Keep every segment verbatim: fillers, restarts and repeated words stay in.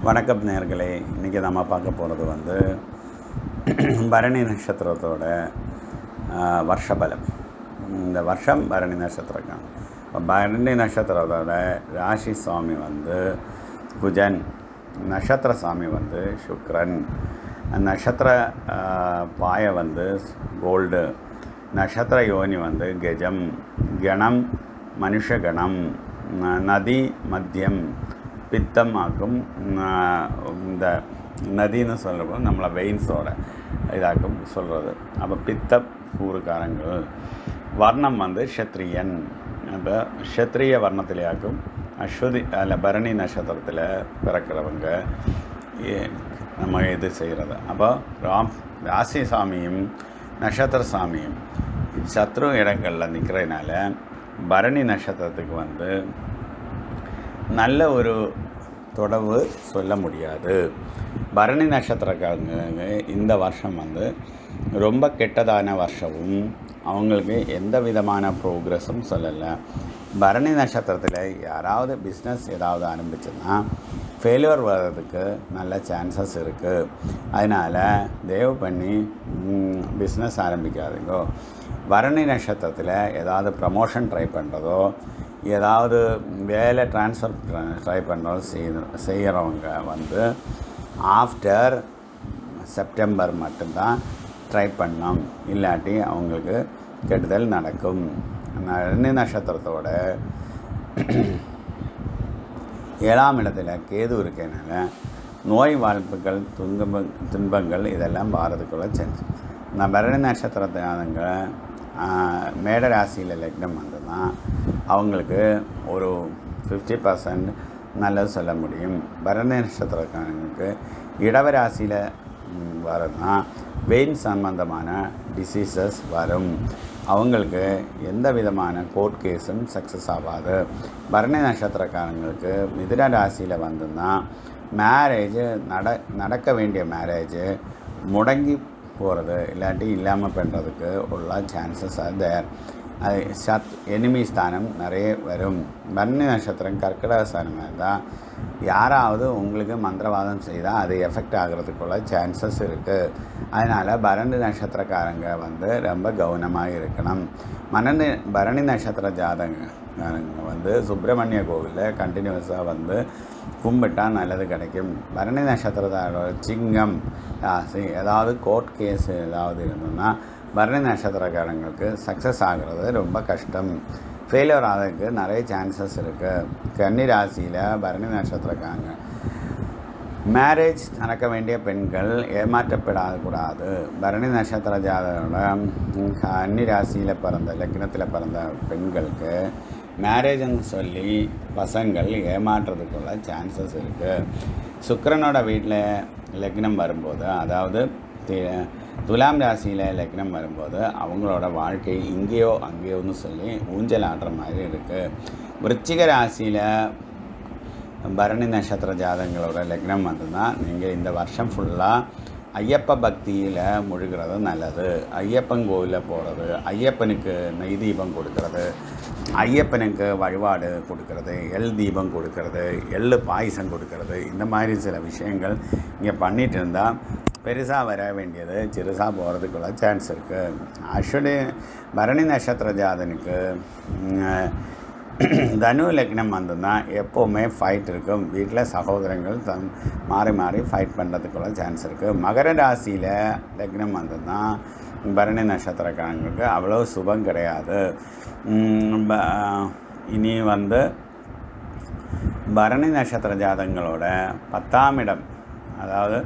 வணக்கம் நேயர்களே, இன்றைக்கி நம்ம பார்க்க போகிறது வந்து பரணி நட்சத்திரத்தோட வருஷபலம். இந்த வருஷம் பரணி நட்சத்திரம். பரணி நட்சத்திரத்தோட ராசி சுவாமி வந்து குஜன், நட்சத்திர சாமி வந்து சுக்ரன், நட்சத்திர பாய வந்து கோல்டு, நட்சத்திர யோனி வந்து கஜம், கணம் மனுஷகணம், நதி மத்தியம், பித்தம் ஆக்கும். இந்த நதின்னு சொல்கிறப்போ நம்மளை வெயின்ஸோட இதாக்கும் சொல்கிறது. அப்போ பித்த கூறுக்காரங்கள். வர்ணம் வந்து க்ஷத்ரியன். இப்போ க்ஷத்ரிய வர்ணத்திலேயாக்கும் அஸ்வதி அதில் பரணி நட்சத்திரத்தில் பிறக்கிறவங்க நம்ம இது செய்கிறது. அப்போ ராம் ராசி சாமியும் நட்சத்திர சாமியும் சத்ரு இடங்களில் நிற்கிறதுனால பரணி நட்சத்திரத்துக்கு வந்து நல்ல ஒரு தொடர்பு சொல்ல முடியாது. பரணி நட்சத்திரக்காரங்க இந்த வருஷம் வந்து ரொம்ப கெட்டதான வருஷமும், அவங்களுக்கு எந்த விதமான ப்ரோக்ரஸும் சொல்லலை. பரணி நட்சத்திரத்தில் யாராவது பிஸ்னஸ் ஏதாவது ஆரம்பிச்சுன்னா ஃபெயிலியர் வர்றதுக்கு நல்ல சான்சஸ் இருக்குது. அதனால் தயவு பண்ணி பிஸ்னஸ் ஆரம்பிக்காதீங்க. பரணி நட்சத்திரத்தில் ஏதாவது ப்ரமோஷன் ட்ரை பண்ணுறதோ, ஏதாவது வேலை ட்ரான்ஸ்ஃபர் ட்ரை பண்ணுறதோ செய் செய்கிறவங்க வந்து ஆஃப்டர் செப்டம்பர் மட்டும்தான் ட்ரை பண்ணோம், இல்லாட்டி அவங்களுக்கு கெடுதல் நடக்கும். பரணி நட்சத்திரத்தோட ஏழாம் இடத்துல கேது இருக்கனால நோய் வாழ்ப்புகள், துன்ப துன்பங்கள் இதெல்லாம் பாரதுக்குள்ள செஞ்சு. நான் பரணி நட்சத்திரத்தானங்க மேட ராசியில் லக்னம் வந்ததுதான் அவங்களுக்கு ஒரு ஃபிஃப்டி பர்சன்ட் நல்லது சொல்ல முடியும். பரணி நட்சத்திரக்காரங்களுக்கு இடவராசியில் வரதுனா வெயின் சம்பந்தமான டிசீசஸ் வரும். அவங்களுக்கு எந்த விதமான கோர்ட் கேஸும் சக்ஸஸ் ஆகாது. பரணி நட்சத்திரக்காரங்களுக்கு மிதுன ராசியில் வந்துன்னா மேரேஜ் நட நடக்க வேண்டிய மேரேஜ் முடங்கி போகிறது, இல்லாட்டி இல்லாமல் பண்ணுறதுக்கு உள்ள சான்சஸ் அது அது சத் எனிமி ஸ்தானம் நிறைய வரும். பரணி நட்சத்திரம் கர்க்கிடக ஸ்தானம் இருந்தால் யாராவது உங்களுக்கு மந்திரவாதம் செய்தால் அது எஃபெக்ட் ஆகிறதுக்குள்ள சான்சஸ் இருக்குது. அதனால் பரணி நட்சத்திரக்காரங்க வந்து ரொம்ப கவனமாக இருக்கணும். மரணி பரணி நட்சத்திர ஜாதகங்க வந்து சுப்பிரமணிய கோவிலில் கண்டினியூஸாக வந்து கும்பிட்டால் நல்லது கிடைக்கும். பரணி நட்சத்திரத்தோட சிங்கம் ராசி ஏதாவது கோர்ட் கேஸ் ஏதாவது இருந்ததுன்னா பரணி நட்சத்திரக்காரங்களுக்கு சக்ஸஸ் ஆகிறது ரொம்ப கஷ்டம். ஃபெயிலியர் ஆகிறதுக்கு நிறைய சான்சஸ் இருக்குது. கன்னி ராசியில் பரணி நட்சத்திரக்காரங்க மேரேஜ் நடக்க வேண்டிய பெண்கள் ஏமாற்றப்படக்கூடாது. பரணி நட்சத்திர ஜாதகோட கன்னி ராசியில் பிறந்த லக்னத்தில் பிறந்த பெண்களுக்கு மேரேஜ்னு சொல்லி பசங்கள் ஏமாற்றுறதுக்குள்ள சான்சஸ் இருக்குது. சுக்கிரனோட வீட்டில் லக்னம் வரும்போது, அதாவது துலாம் ராசியில் லக்னம் வரும்போது அவங்களோட வாழ்க்கை இங்கேயோ அங்கேயோன்னு சொல்லி ஊஞ்சல் ஆடுற மாதிரி இருக்குது. விருச்சிக ராசியில் பரணி நட்சத்திர ஜாதகங்களோட லக்னம் வந்துதான் நீங்கள் இந்த வருஷம் ஃபுல்லாக ஐயப்ப பக்தியில் முழுகிறது நல்லது. ஐயப்பன் கோவிலில் போகிறது, ஐயப்பனுக்கு நெய் தீபம் கொடுக்கறது, ஐயப்பனுக்கு வழிபாடு கொடுக்கறது, எள் தீபம் கொடுக்கறது, எள் பாயசம் கொடுக்கறது, இந்த மாதிரி சில விஷயங்கள் இங்கே பண்ணிகிட்டு இருந்தால் பெருசாக வர வேண்டியது சிறுசாக போகிறதுக்குள்ள சான்ஸ் இருக்குது. அஸ்வினி பரணி நட்சத்திர ஜாதனுக்கு தனு லக்னம் வந்ததுன்னா எப்போவுமே ஃபைட் இருக்கும். வீட்டில் சகோதரங்கள் தன் மாறி மாறி ஃபைட் பண்ணுறதுக்குள்ள சான்ஸ் இருக்குது. மகர ராசியில் லக்னம் வந்ததுன்னா பரணி நட்சத்திரக்காரங்களுக்கு அவ்வளோ சுபம் கிடையாது. இனி வந்து பரணி நட்சத்திர ஜாதகங்களோட பத்தாம் இடம், அதாவது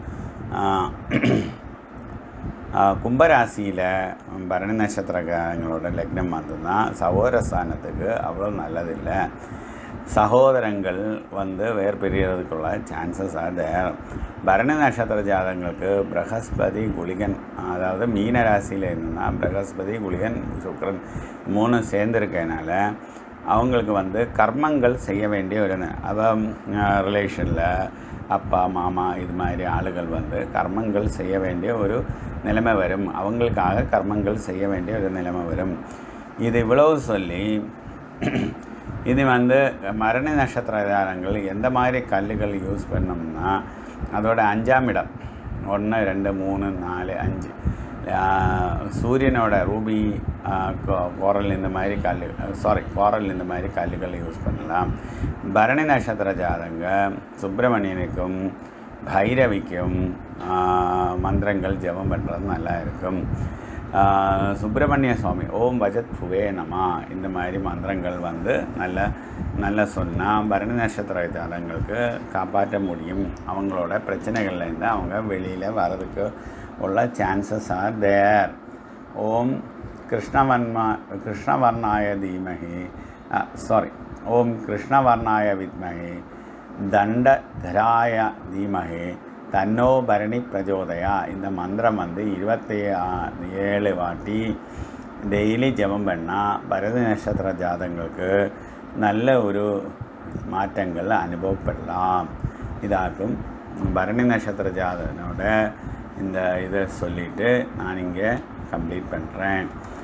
கும்பராசியில் பரணி நட்சத்திரக்காரங்களோட லக்னம் வந்ததுன்னா சகோதர ஸ்தானத்துக்கு அவ்வளோ நல்லதில்லை. சகோதரங்கள் வந்து வேறு பிரியறதுக்குள்ள சான்சஸ் அது. பரணி நட்சத்திர ஜாதகங்களுக்கு பிரகஸ்பதி குளிகன், அதாவது மீன ராசியில் இருந்ததுன்னா பிரகஸ்பதி குளிகன் சுக்கிரன் மூணு சேர்ந்துருக்கனால அவங்களுக்கு வந்து கர்மங்கள் செய்ய வேண்டிய ஒரு அவ ரிலேஷனில் அப்பா மாமா இது மாதிரி ஆளுகள் வந்து கர்மங்கள் செய்ய வேண்டிய ஒரு நிலைமை வரும். அவங்களுக்காக கர்மங்கள் செய்ய வேண்டிய ஒரு நிலைமை வரும். இது இவ்வளவு சொல்லி இது வந்து மரணி நட்சத்திர ஜாதகங்கள் எந்த மாதிரி கல்லுகள் யூஸ் பண்ணோம்னா அதோட அஞ்சாம் இடம் ஒன்று ரெண்டு மூணு நாலு அஞ்சு சூரியனோட ரூபி கோரல் இந்த மாதிரி கல் சாரி கோரல் இந்த மாதிரி கல்லுகள் யூஸ் பண்ணலாம். பரணி நட்சத்திர ஜாதகங்க சுப்பிரமணியனுக்கும் பைரவிக்கும் மந்திரங்கள் ஜெபம் பண்ணுறது நல்லா இருக்கும். சுப்பிரமணிய சுவாமி ஓம் பஜத் புவே நமா இந்த மாதிரி மந்திரங்கள் வந்து நல்ல நல்ல சொன்னால் பரணி நட்சத்திர ஜாதகங்களுக்கு காப்பாற்ற முடியும். அவங்களோட பிரச்சனைகள்லேருந்து அவங்க வெளியில் வர்றதுக்கு உள்ள சான்சஸ் ஆர் தேர். ஓம் கிருஷ்ணவர்மா கிருஷ்ணவர்ணாய தீமகி சாரி ஓம் கிருஷ்ணவர்ணாய வித்மகி தண்டதராய தீமகி தன்னோ பரணி பிரஜோதயா இந்த மந்திரம் வந்து இருபத்தி ஏழு வாட்டி டெய்லி ஜெபம் பண்ணால் பரணி நட்சத்திர ஜாதகங்களுக்கு நல்ல ஒரு மாற்றங்கள் அனுபவப்படலாம். இதாக்கும் பரணி நட்சத்திர ஜாதகனோட இந்த இதை சொல்லிவிட்டு நான் இங்கே கம்ப்ளீட் பண்ணுறேன்.